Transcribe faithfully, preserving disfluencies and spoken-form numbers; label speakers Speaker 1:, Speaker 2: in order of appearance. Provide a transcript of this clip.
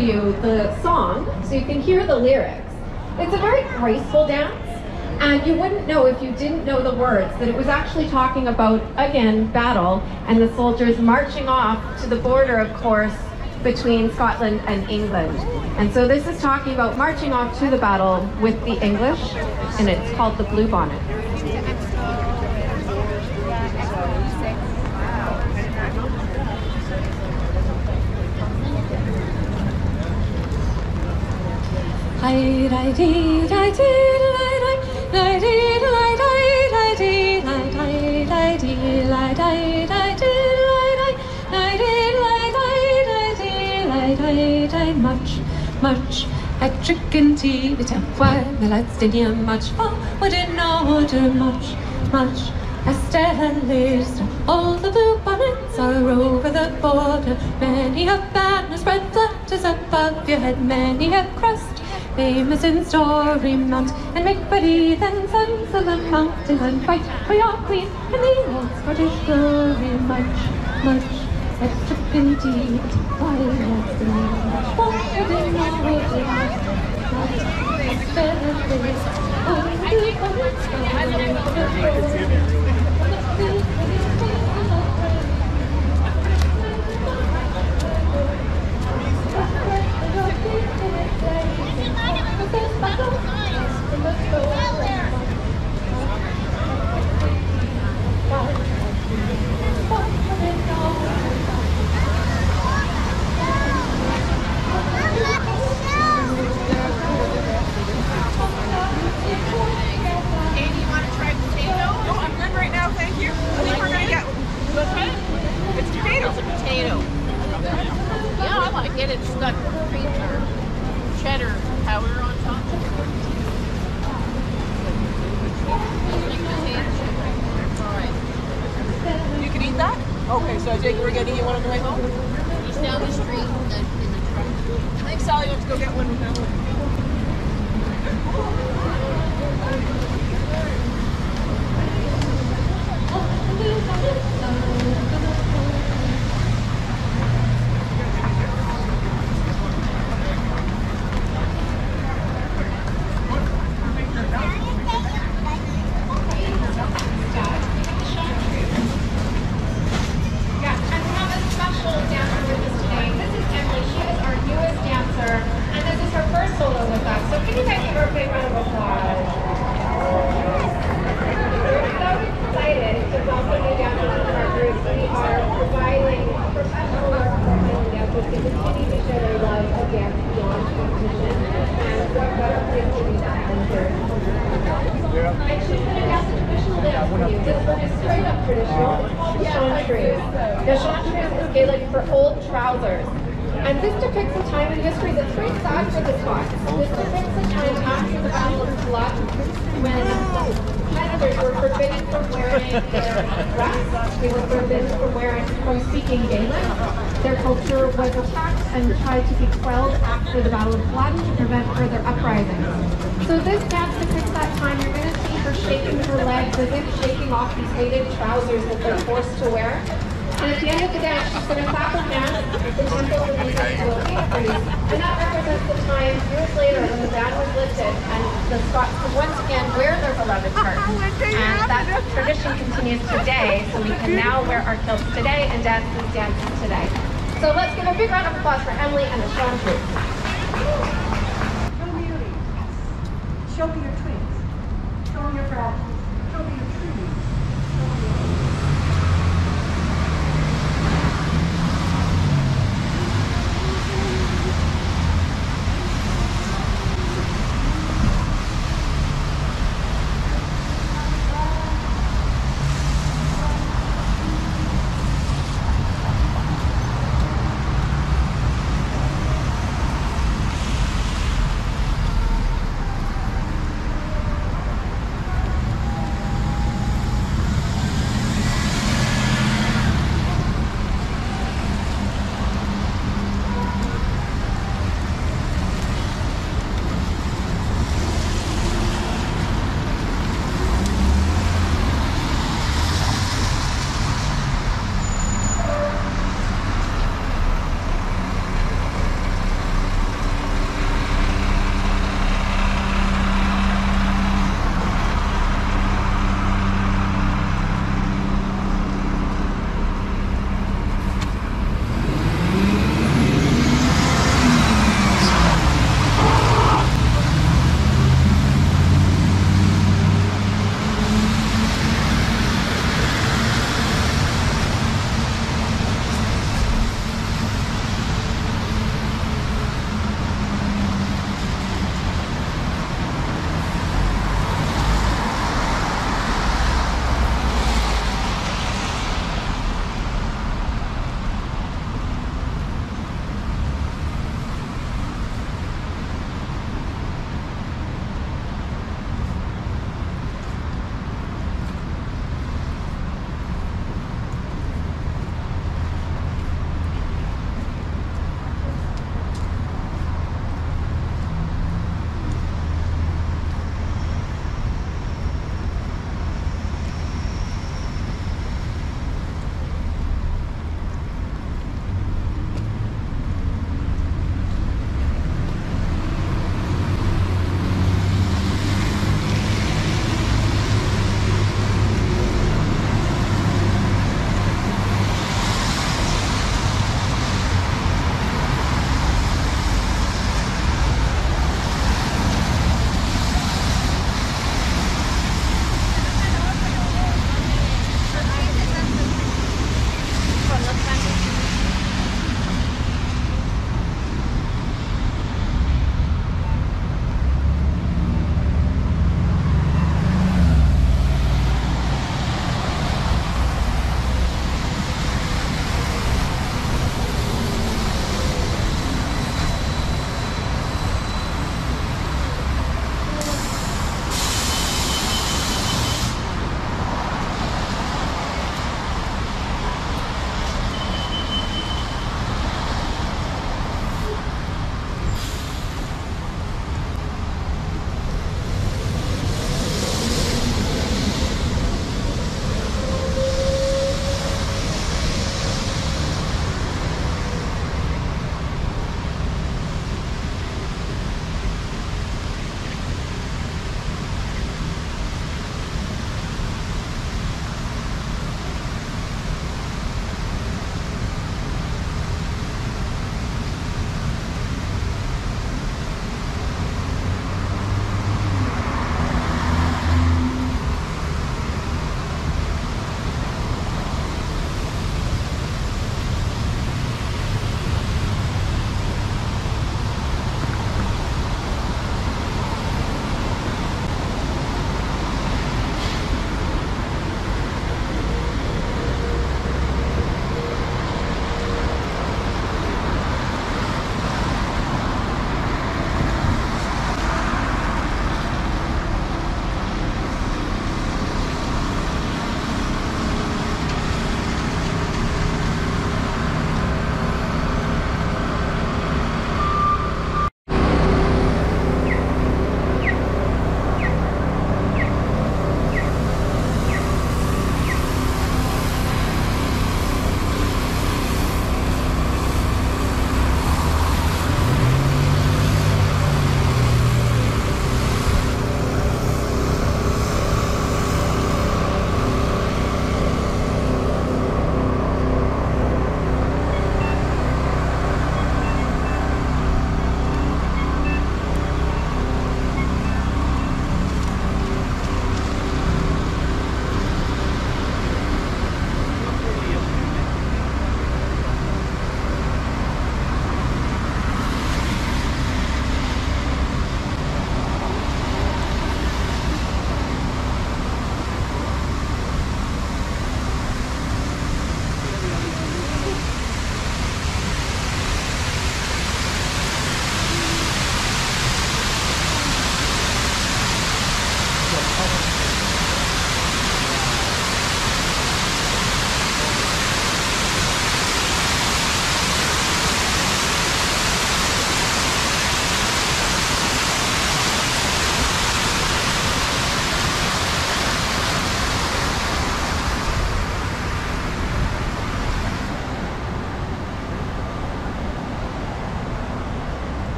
Speaker 1: you the song so you can hear the lyrics. It's a very graceful dance, and you wouldn't know if you didn't know the words that it was actually talking about, again, battle and the soldiers marching off to the border, of course, between Scotland and England. And so this is talking about marching off to the battle with the English, and it's called the Blue Bonnet.
Speaker 2: Hi, di, di, di, di, di, di, di, di, much, much at chicken tea, we tell why the lights stadium much forward in order, much, much as steadily. All the blue bonnets are over the border. Many a banner spread flutters above your head, many a crest famous in story mount, and make ready then sons of the mountain and fight for your queen and the old Scottish glory. Much, much at chicken tea, why let's be much forward in order, much as steadily. All the blue bonnets are over the border.
Speaker 3: Okay, so I take it we're getting you one on the way home?
Speaker 4: He's down the street in the, in the truck.
Speaker 3: I think Sally wants to go get one with that one.
Speaker 1: The chantres is Gaelic for old trousers. And this depicts a time in history that's very sad for the Scots. This depicts a time after the Battle of Blood when Highlanders were forbidden from wearing their dress. They were forbidden from wearing, from speaking Gaelic. Their culture was attacked and tried to be quelled after the Battle of Blood to prevent further uprisings. So this dance depicts that time. You're going to see her shaking her legs as if shaking off these hated trousers that they're forced to wear. And at the end of the dance, she's going to clap her hands, the tempo will be to a increase. And that represents the time years later when the ban was lifted and the Scots could once again wear their beloved tartan. And that tradition continues today, so we can now wear our kilts today and dance these dances today. So let's give a big round of applause for Emily and the Sean Troop.
Speaker 5: Show me your twin.